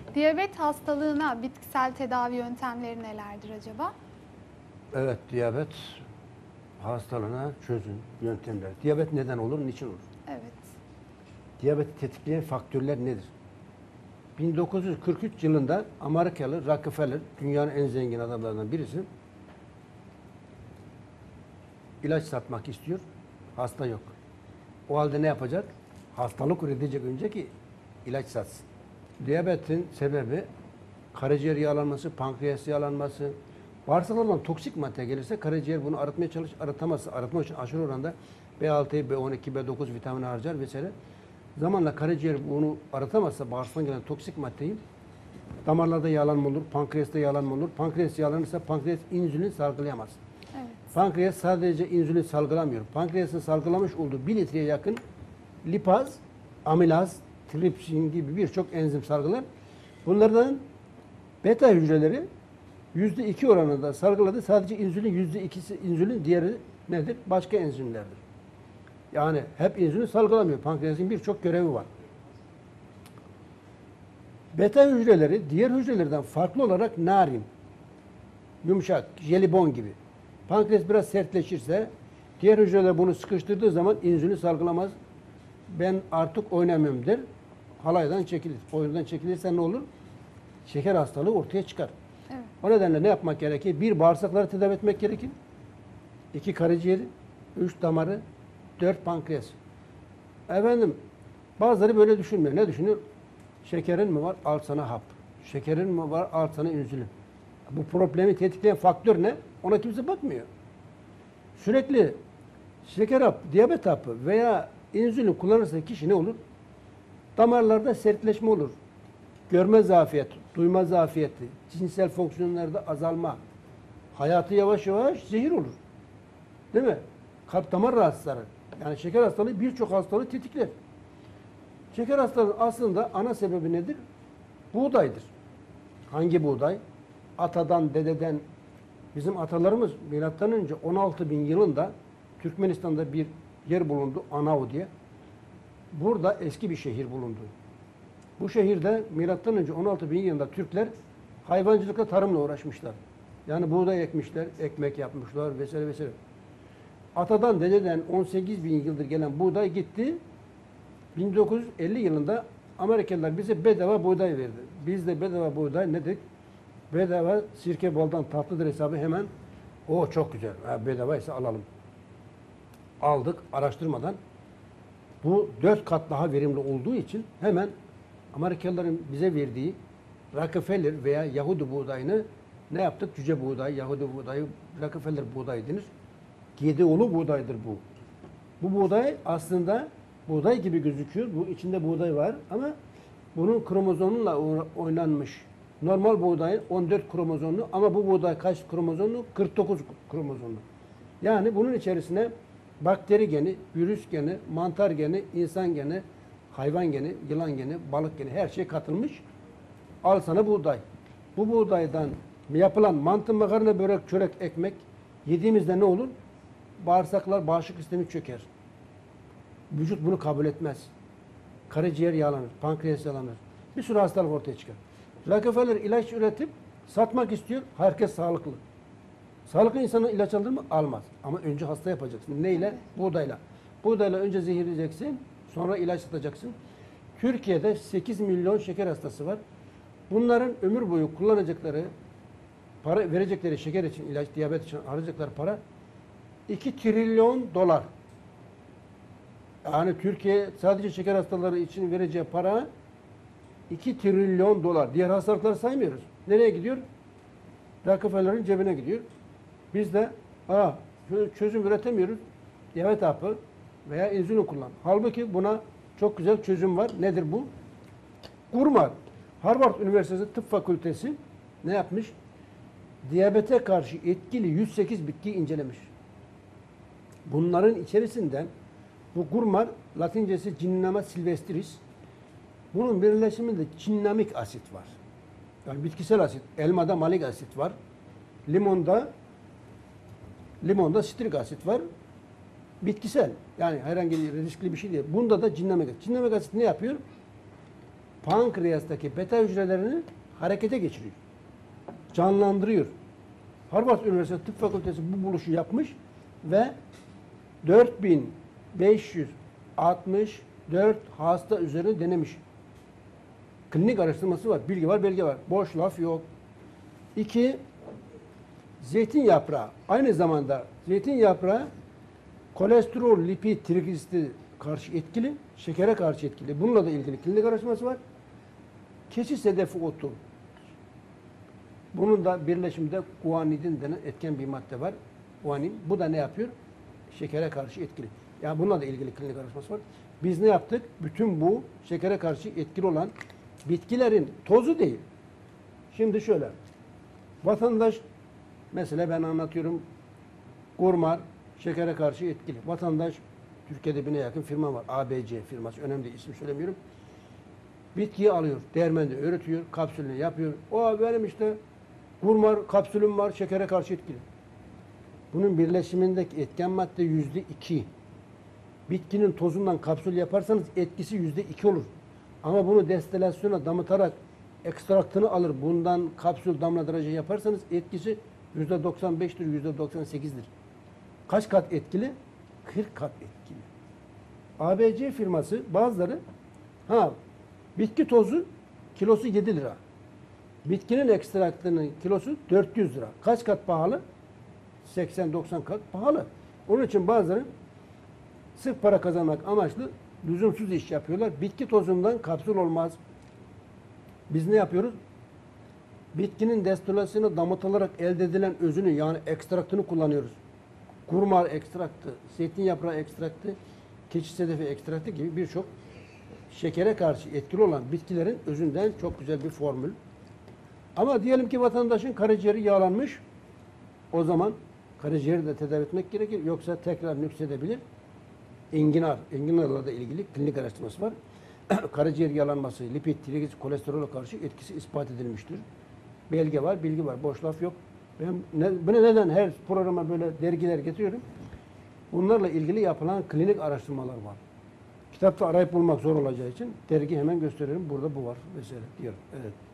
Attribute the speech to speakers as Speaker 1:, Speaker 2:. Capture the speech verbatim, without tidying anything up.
Speaker 1: Diyabet hastalığına bitkisel tedavi yöntemleri nelerdir acaba?
Speaker 2: Evet, diyabet hastalığına çözüm yöntemler. Diyabet neden olur, niçin olur?
Speaker 1: Evet.
Speaker 2: Diyabeti tetikleyen faktörler nedir? bin dokuz yüz kırk üç yılında Amerikalı Rockefeller, dünyanın en zengin adamlarından birisi, ilaç satmak istiyor, hasta yok. O halde ne yapacak? Hastalık üretecek önce ki ilaç satsın. Diyabetin sebebi karaciğer yağlanması, pankreas yağlanması, bağırsaklardan toksik madde gelirse karaciğer bunu arıtmaya çalış, arıtamazsa, arıtmak için aşırı oranda B altı, B on iki, B dokuz vitamini harcar vesaire. Zamanla karaciğer bunu arıtamazsa bağırsaktan gelen toksik maddeyi damarlarda yağlanma olur, pankreasta yağlanma olur. Pankreas yağlanırsa pankreas insülin salgılayamaz.
Speaker 1: Evet.
Speaker 2: Pankreas sadece insülin salgılamıyor. Pankreasın salgılamış olduğu bir litreye yakın lipaz, amilaz, tripsin gibi birçok enzim salgılar. Bunlardan beta hücreleri yüzde iki oranında salgıladı. Sadece insülin yüzde ikisi insülin, diğeri nedir? Başka enzimlerdir. Yani hep insülin salgılamıyor. Pankreasın birçok görevi var. Beta hücreleri diğer hücrelerden farklı olarak narin, yumuşak, jelibon gibi. Pankreas biraz sertleşirse diğer hücreler bunu sıkıştırdığı zaman insülin salgılamaz. Ben artık oynamıyorum der. Halaydan çekilir. Oyundan çekilirse ne olur? Şeker hastalığı ortaya çıkar.
Speaker 1: Evet.
Speaker 2: O nedenle ne yapmak gerekir? Bir, bağırsakları tedavi etmek gerekir. İki, karaciğeri. Üç, damarı. Dört, pankreas. Efendim, bazıları böyle düşünmüyor. Ne düşünüyor? Şekerin mi var? Al sana hap. Şekerin mi var? Al sana insülin. Bu problemi tetikleyen faktör ne? Ona kimse bakmıyor. Sürekli şeker hap, diyabet hapı veya insülin kullanırsa kişi ne olur? Damarlarda sertleşme olur. Görme zafiyeti, duyma zafiyeti, cinsel fonksiyonlarda azalma. Hayatı yavaş yavaş zehir olur. Değil mi? Kalp damar rahatsızları. Yani şeker hastalığı birçok hastalığı tetikler. Şeker hastalığı aslında ana sebebi nedir? Buğdaydır. Hangi buğday? Atadan, dededen, bizim atalarımız milattan önce on altı bin yılında Türkmenistan'da bir yer bulundu, Anav diye. Burada eski bir şehir bulundu. Bu şehirde milattan önce on altı bin yılında Türkler hayvancılıkla, tarımla uğraşmışlar. Yani buğday ekmişler, ekmek yapmışlar vesaire vesaire. Atadan, dededen on sekiz bin yıldır gelen buğday gitti. bin dokuz yüz elli yılında Amerikalılar bize bedava buğday verdi. Biz de bedava buğday ne dedik? Bedava sirke boldan tatlıdır hesabı hemen. O çok güzel. Ha, bedava ise alalım. Aldık araştırmadan. Bu dört kat daha verimli olduğu için hemen Amerikalıların bize verdiği Rockefeller veya Yahudi buğdayını ne yaptık? Cüce buğday, Yahudi buğdayı, Rockefeller buğdayı denir. Gedeoğlu buğdaydır bu. Bu buğday aslında buğday gibi gözüküyor. Bu içinde buğday var ama bunun kromozomuyla oynanmış. Normal buğdayın on dört kromozomlu ama bu buğday kaç kromozomlu? kırk dokuz kromozomlu. Yani bunun içerisine bakteri geni, virüs geni, mantar geni, insan geni, hayvan geni, yılan geni, balık geni her şey katılmış. Al sana buğday. Bu buğdaydan yapılan mantı, makarna, börek, çörek, ekmek yediğimizde ne olur? Bağırsaklar, bağışıklık sistemi çöker. Vücut bunu kabul etmez. Karaciğer yağlanır, pankreas yağlanır. Bir sürü hastalık ortaya çıkar. Rockefeller ilaç üretip satmak istiyor. Herkes sağlıklı. Sağlıklı insana ilaç alır mı? Almaz. Ama önce hasta yapacaksın. Neyle? Buğdayla. Buğdayla önce zehirleyeceksin. Sonra ilaç satacaksın. Türkiye'de sekiz milyon şeker hastası var. Bunların ömür boyu kullanacakları, para verecekleri şeker için, ilaç, diyabet için harcayacakları para iki trilyon dolar. Yani Türkiye sadece şeker hastaları için vereceği para iki trilyon dolar. Diğer hastalıkları saymıyoruz. Nereye gidiyor? Rockefeller'in cebine gidiyor. Biz de aa, çözüm üretemiyoruz. Diyabet hapı veya insülin kullan. Halbuki buna çok güzel çözüm var. Nedir bu? Gurmar. Harvard Üniversitesi Tıp Fakültesi ne yapmış? Diyabete karşı etkili yüz sekiz bitkiyi incelemiş. Bunların içerisinden bu gurmar, Latincesi Cinnama silvestris. Bunun birleşiminde cinnamik asit var. Yani bitkisel asit. Elmada malik asit var. Limonda limonda sitrik asit var. Bitkisel. Yani herhangi bir riskli bir şey değil. Bunda da cinnamik asit. Cinnamik asit ne yapıyor? pankreastaki beta hücrelerini harekete geçiriyor. Canlandırıyor. Harvard Üniversitesi Tıp Fakültesi bu buluşu yapmış ve dört bin beş yüz altmış dört hasta üzerine denemiş. Klinik araştırması var. Bilgi var, belge var. Boş laf yok. İki, zeytin yaprağı. Aynı zamanda zeytin yaprağı kolesterol, lipid, trigliserit karşı etkili, şekere karşı etkili. Bununla da ilgili klinik araştırması var. Keçi sedefi otu. Bunun da birleşiminde guanidin denen etken bir madde var. Guanin. Bu da ne yapıyor? Şekere karşı etkili. Yani bununla da ilgili klinik araştırması var. Biz ne yaptık? Bütün bu şekere karşı etkili olan bitkilerin tozu değil. Şimdi şöyle. Vatandaş, mesela ben anlatıyorum, kurmar şekere karşı etkili. Vatandaş, Türkiye'de bine yakın firma var. A B C firması. Önemli değil, isim söylemiyorum. Bitkiyi alıyor, değirmende öğretiyor, kapsülünü yapıyor. O benim işte kurmar kapsülüm var, şekere karşı etkili. Bunun birleşimindeki etken madde yüzde iki. Bitkinin tozundan kapsül yaparsanız etkisi yüzde iki olur. Ama bunu destilasyona damıtarak ekstraktını alır, bundan kapsül damlatıracı yaparsanız etkisi yüzde doksan beştir, yüzde doksan sekizdir. Kaç kat etkili? kırk kat etkili. A B C firması bazıları, ha bitki tozu kilosu yedi lira. Bitkinin ekstraktının kilosu dört yüz lira. Kaç kat pahalı? seksen doksan kat pahalı. Onun için bazıları sırf para kazanmak amaçlı lüzumsuz iş yapıyorlar. Bitki tozundan kapsül olmaz. Biz ne yapıyoruz? Bitkinin destilasyonu damıtılarak elde edilen özünü, yani ekstraktını kullanıyoruz. Kurmar ekstraktı, zeytin yaprağı ekstraktı, keçi sedefi ekstraktı gibi birçok şekere karşı etkili olan bitkilerin özünden çok güzel bir formül. Ama diyelim ki vatandaşın karaciğeri yağlanmış. O zaman karaciğeri de tedavi etmek gerekir. Yoksa tekrar nüksedebilir. Enginar, enginarla da ilgili klinik araştırması var. Karaciğer yağlanması, lipid, trigliserit, kolesterole karşı etkisi ispat edilmiştir. Belge var, bilgi var. Boş laf yok. Ben ne, bunu neden her programa böyle dergiler getiriyorum? Bunlarla ilgili yapılan klinik araştırmalar var. Kitapta arayıp bulmak zor olacağı için dergi hemen gösteriyorum. Burada bu var vesaire diyorum. Evet.